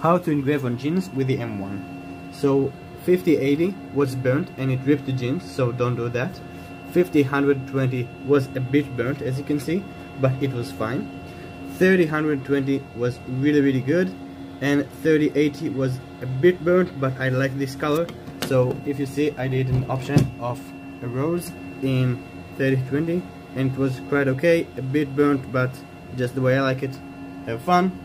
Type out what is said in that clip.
how to engrave on jeans with the M1. So 5080 was burnt and it ripped the jeans, so don't do that. 50-120 was a bit burnt, as you can see, but it was fine. 30-120 was really good, and 3080 was a bit burnt, but I like this color. So if you see, I did an option of a rose in 30-20 and it was quite okay, a bit burnt, but just the way I like it. Have fun!